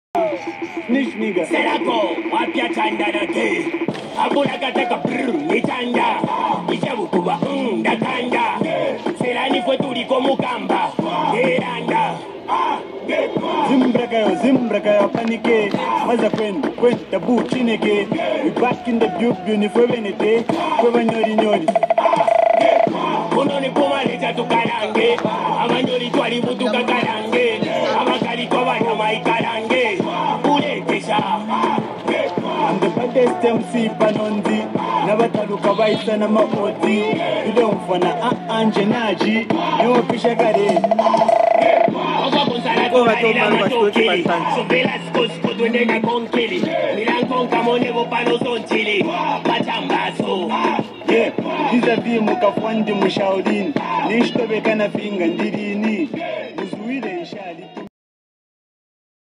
Nish nigga. Serako, wapya chanda na te. Abula kataka brr, ni chanda. Ichabu kuba, dakanda. Serani fue turiko mukamba. Eranda. Zimbraka panike. Maza kwenda bu chineke. We back in the building for venete. Kwa nyori. Kuno ni puma leja tukarange. Amanyori twali mutu kakarange. Amakali kwa wana maikarange. I'm the baddest MC Panondi. Nabataluka baisa na maoti. Ilomfana anjenaji. Niwa pisha gare. Oba gonzala tomarila matokili. Sovela skosko duende na konkili. Milan konka monevo pano sonchili. Machambazo. Vis-a-vis mukafuandi mushaudini. Nishtobe kana finga ndirini.